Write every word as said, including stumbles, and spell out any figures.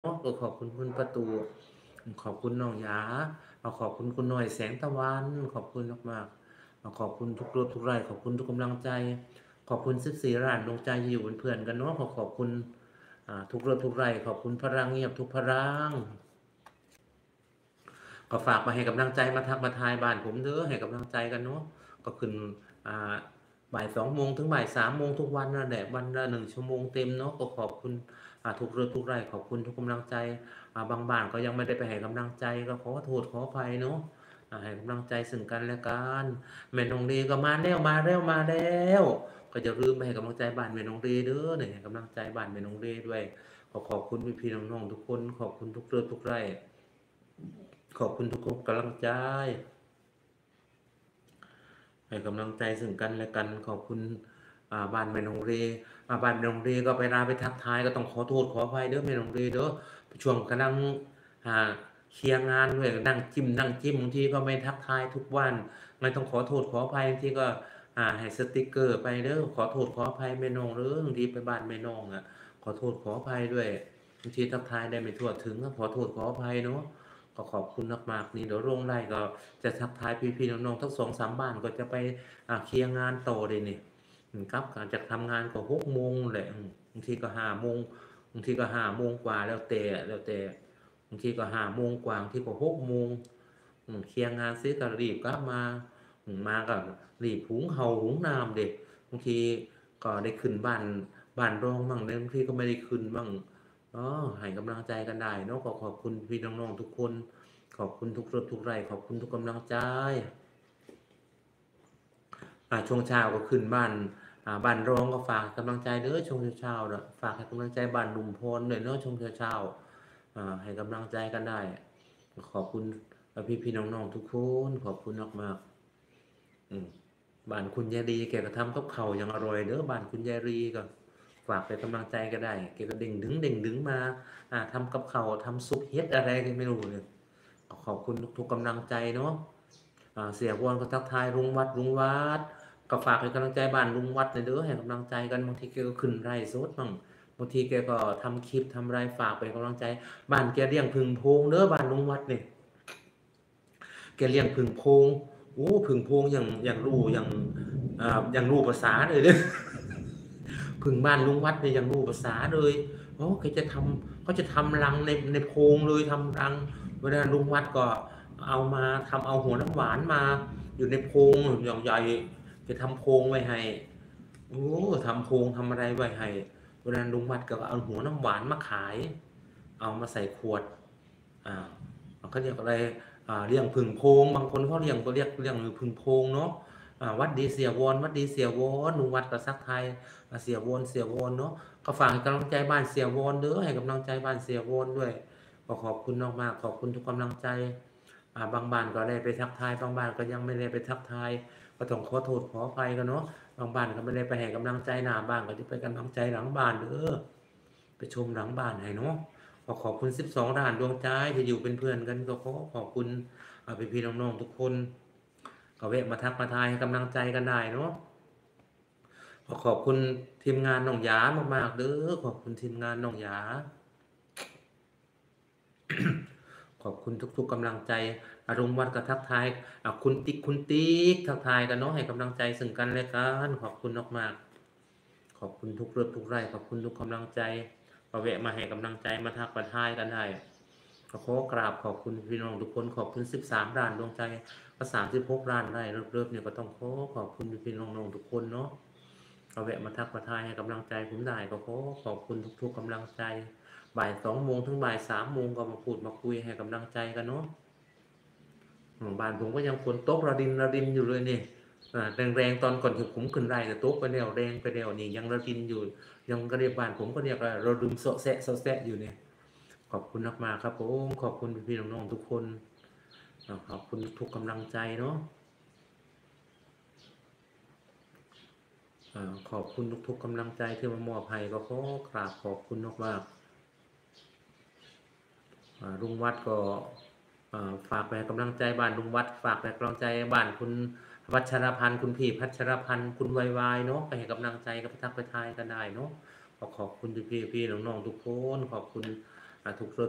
เนาะก็ขอบคุณคุณประตูขอบคุณน้องหยาขอบคุณคุณหน่อยแสงตะวันขอบคุณมากๆขอบคุณทุกรถทุกไลค์ขอบคุณทุกกำลังใจขอบคุณสิบสี่ล้านดวงใจที่อยู่เป็นเพื่อนกันเนาะขอขอบคุณทุกรถทุกไลค์ขอบคุณพลังเงียบทุกพลังก็ฝากมาให้กำลังใจมาทักมาทายบ้านผมเด้อให้กำลังใจกันเนาะก็ขึ้นบ่ายสองโมงถึงบ่ายสามโมงทุกวันนั่นแหละวันละหนึ่งชั่วโมงเต็มเนาะก็ขอบคุณทุกเรื่องทุกไร่ขอบคุณทุกกำลังใจบางบ้านก็ยังไม่ได้ไปให้กำลังใจก็ขอโทษขออภัยเนาะให้กำลังใจซึ่งกันและกันแม่น้องดีก็มาแล้วมาแล้วมาแล้วก็จะลืมไปให้กำลังใจบ้านแม่น้องดีเด้อเนี่ยให้กำลังใจบ้านแม่น้องดีด้วยขอขอบคุณพี่ๆน้องๆทุกคนขอบคุณทุกเรื่องทุกไร่ขอบคุณทุกกำลังใจให้กำลังใจซึ่งกันและกันขอบคุณบ้านแม่น้องเรบ้านแม่น้องเรก็ไปลาไปทักทายก็ต้องขอโทษขออภัยเด้อแม่น้องเรเด้อช่วงกำลังเคลียร์งานด้วยนั่งจิ้มนั่งจิ้มบางทีก็ไม่ทักทายทุกวันไม่ต้องขอโทษขออภัยบางทีก็ให้สติกเกอร์ไปเด้อขอโทษขออภัยแม่น้องเด้อบางทีไปบ้านแม่น้องอ่ะขอโทษขออภัยด้วยบางทีทักทายได้ไม่ทั่วถึงก็ขอโทษขออภัยเนาะก็ขอบคุณมากๆนี่เดี๋ยวลงไลน์ก็จะทักทายพี่ๆน้องๆทั้งสองสามบ้านก็จะไปเคลียร์งานต่อเลยนี่ครับการจะทำงานก็หกโมงแหละบางทีก็ห้าโมงบางทีก็ห้าโมงกว่าแล้วแต่แล้วแต่บางทีก็ห้าโมงกว่าบางทีก็หกโมงเคลียร์งานเสร็จก็รีบกลับมามาก็รีบหุงเห่าหุงน้ำเด็กบางทีก็ได้ขึ้นบ้านบ้านรองบ้างบางทีก็ไม่ได้ขึ้นบ้างอ๋อให้กำลังใจกันได้เนาะก็ขอบคุณพี่น้องๆทุกคนขอบคุณทุกรถทุกไร่ขอบคุณทุกกำลังใจช่วงเช้าก็ขึ้นบ้านบ้านรองก็ฝากกำลังใจเด้อช่วงเช้าเนาะฝากให้กำลังใจบ้านลุมพลเลยเนาะช่วงเช้าให้กำลังใจกันได้ขอบคุณพี่พี่น้องๆทุกคนขอบคุณมากมากบ้านคุณยายรีแกก็ทำกับข้าวอย่างอร่อยเด้อบ้านคุณยายรีก็ฝากไปกำลังใจก็ได้แกก็เด้งดึงเด้งดึงมาทำกับข้าวทำซุปเฮ็ดอะไรก็ไม่รู้เลยขอบคุณทุกกำลังใจเนาะเสียวอนก็ทักทายลุงวัดลุงวัดก็ฝากให้กำลังใจบ้านลุงวัดเด้อให้กำลังใจกันบางทีแกก็ขึ้นไร่สดบ้างบางทีแกก็ทำคลิปทำไรฝากไปกำลังใจบ้านแกเลี้ยงพึ่งโพงเด้อบ้านลุงวัดเนี่ยแกเลี้ยงพึ่งโพงโอ้พึ่งโพงอย่างอย่างรู้อย่างอย่างรู้ภาษาเลยเด้อพึ่งบ้านลุงวัดเนี่ยอย่างรู้ภาษาเลยโอ้แกจะทำเขาจะทำรังในในโพงเลยทำรังเวลาลุงวัดก็เอามาทำเอาหัวน้ำหวานมาอยู่ในโพงอย่างใหญ่จะทำโพงไว้ให้โอ้ทำโพงทำอะไรไว้ให้เวลาลุงวัดก็เอาหัวน้ำหวานมาขายเอามาใส่ขวดอ่าเขาเรียกอะไรเลี้ยงพึ่งโพงบางคนเขาเลี้ยงก็เรียกเลี้ยงพึ่งโพงเนาะวัดดีเสียวอนวัดดีเสียวอนลุงวัดก็ซักไทยเสียวอนเสียวอนเนาะก็ฝากให้กำลังใจบ้านเสียวอนเด้อให้กำลังใจบ้านเสียวอนด้วยก็ขอบคุณมากๆขอบคุณทุกกำลังใจบางบ้านก็ได้ไปทักทายบางบ้านก็ยังไม่ได้ไปทักทายก็ต้องขอโทษขออภัยกันเนาะบางบ้านก็ไม่ได้ไปให้กำลังใจหน้าบ้านก็จะไปกำลังใจหลังบ้านเด้อไปชมหลังบ้านให้เนาะขอขอบคุณสิบสองล้านดวงใจที่อยู่เป็นเพื่อนกันก็ขอขอบคุณพี่พี่น้องๆทุกคนก็แวะมาทักมาทายให้กำลังใจกันได้เนาะขอขอบคุณทีมงานน้องหยามากๆเด้อขอบคุณทีมงานน้องหยาขอบคุณทุกๆกำลังใจอารมณ์วัดกับทักทายคุณติ๊กคุณติ๊กทักทายกันเนาะให้กำลังใจซึ่งกันและกันขอบคุณมากๆขอบคุณทุกเรื่องทุกไร่ขอบคุณทุกกำลังใจก็แวะมาให้กำลังใจมาทักมาทายกันได้ขอขอกราบขอบคุณพี่น้องทุกคนขอบคุณสิบสามล้านดวงใจก็สามสิบหกล้านได้เริ่มๆเนี่ยก็ต้องขอขอบคุณพี่น้องๆทุกคนเนาะเอาแวะมาทักมาทายให้กำลังใจผมได้ก็ขอขอบคุณทุกๆกำลังใจบ่ายสองโมงถึงบ่ายสามโมงก็มาพูดมาคุยให้กำลังใจกันเนาะบ้านผมก็ยังฝนตกระดินระดินอยู่เลยนี่แรงๆตอนก่อนที่ผมขึ้นไร่แต่ตกไปแล้วแรงไปแล้วนี่ยังระดินอยู่ยังกระเรียบบ้านผมก็เรียกว่าเราดึมโซแซะโซแซะอยู่เนี่ยขอบคุณมากๆครับผมขอบคุณพี่น้องๆทุกคนขอบคุณทุกกำลังใจเนาะขอบคุณทุกๆกำลังใจที่มามอบให้ก็ขอกราบขอบคุณมากๆลุงวัดก็ฝากไปกำลังใจบ้านลุงวัดฝากไปกำลังใจบ้านคุณวัชรพันธ์คุณพี่พัชรพันธ์คุณวายวายเนาะไปให้กำลังใจกับทักไปทายกันได้เนาะขอขอบคุณพี่พี่น้องๆทุกคนขอบคุณอ่าทุกธุร